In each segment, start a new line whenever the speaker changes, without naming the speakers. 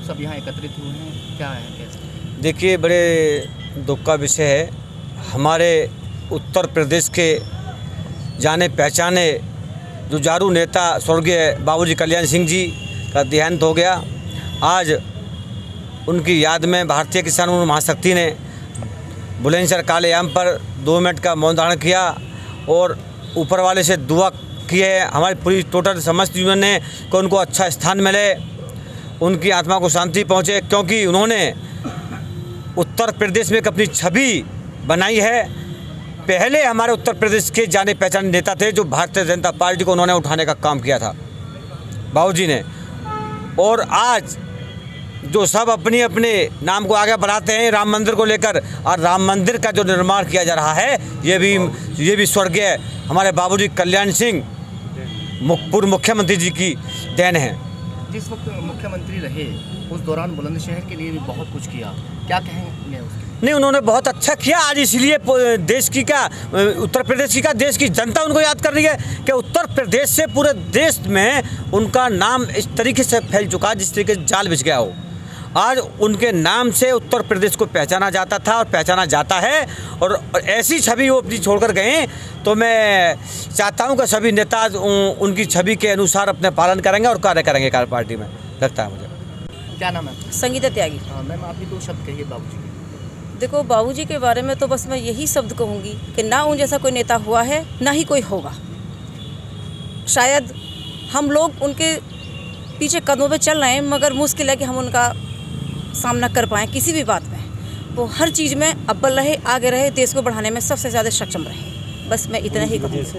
सब यहाँ एकत्रित हुए हैं, क्या है कैसे?
देखिए, बड़े दुख का विषय है। हमारे उत्तर प्रदेश के जाने पहचाने जुझारू नेता स्वर्गीय बाबूजी कल्याण सिंह जी का देहांत हो गया। आज उनकी याद में भारतीय किसान महाशक्ति ने बुलंदशहर कालेआम पर 2 मिनट का मौन धारण किया और ऊपर वाले से दुआ की है। हमारी पूरी टोटल समस्त यूनियन ने कि उनको अच्छा स्थान मिले, उनकी आत्मा को शांति पहुँचे, क्योंकि उन्होंने उत्तर प्रदेश में एक अपनी छवि बनाई है। पहले हमारे उत्तर प्रदेश के जाने पहचाने नेता थे जो भारतीय जनता पार्टी को उन्होंने उठाने का काम किया था बाबूजी ने। और आज जो सब अपने अपने नाम को आगे बढ़ाते हैं राम मंदिर को लेकर, और राम मंदिर का जो निर्माण किया जा रहा है ये भी स्वर्गीय हमारे बाबूजी कल्याण सिंह पूर्व मुख्यमंत्री जी की देन है।
जिस वक्त मुख्यमंत्री रहे उस दौरान बुलंदशहर के लिए भी बहुत कुछ किया, क्या कहेंगे उसके?
नहीं, उन्होंने बहुत अच्छा किया। आज इसलिए देश की क्या, उत्तर प्रदेश की क्या, देश की जनता उनको याद कर रही है कि उत्तर प्रदेश से पूरे देश में उनका नाम इस तरीके से फैल चुका जिस तरीके से जाल बिछ गया हो। आज उनके नाम से उत्तर प्रदेश को पहचाना जाता था और पहचाना जाता है, और ऐसी छवि वो अपनी छोड़कर गए। तो मैं चाहता हूं कि सभी नेता उनकी छवि के अनुसार अपने पालन करेंगे और कार्य करेंगे कार्य पार्टी में, लगता है मुझे।
क्या नाम है?
संगीता त्यागी।
हाँ मैम, आप भी 2 शब्द कहिए बाबूजी के।
देखो, बाबूजी के बारे में तो बस मैं यही शब्द कहूँगी कि ना उन जैसा कोई नेता हुआ है, ना ही कोई होगा। शायद हम लोग उनके पीछे कदमों पे चल रहे हैं, मगर मुश्किल है कि हम उनका सामना कर पाएँ किसी भी बात में। वो हर चीज़ में अव्वल रहे, आगे रहे, देश को बढ़ाने में सबसे ज़्यादा सक्षम रहे। बस मैं इतना ही कहूँगी।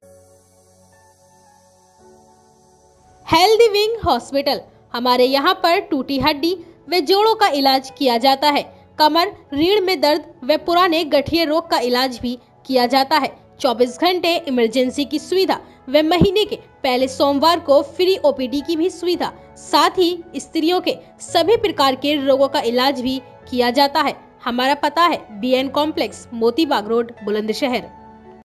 हेल्दी विंग हॉस्पिटल, हमारे यहाँ पर टूटी हड्डी व जोड़ों का इलाज किया जाता है। कमर, रीढ़ में दर्द व पुराने गठिया रोग का इलाज भी किया जाता है। 24 घंटे इमरजेंसी की सुविधा व महीने के पहले सोमवार को फ्री ओपीडी की भी सुविधा। साथ ही स्त्रियों के सभी प्रकार के रोगों का इलाज भी किया जाता है। हमारा पता है BN complex, Moti Bagh road, Bulandshahr.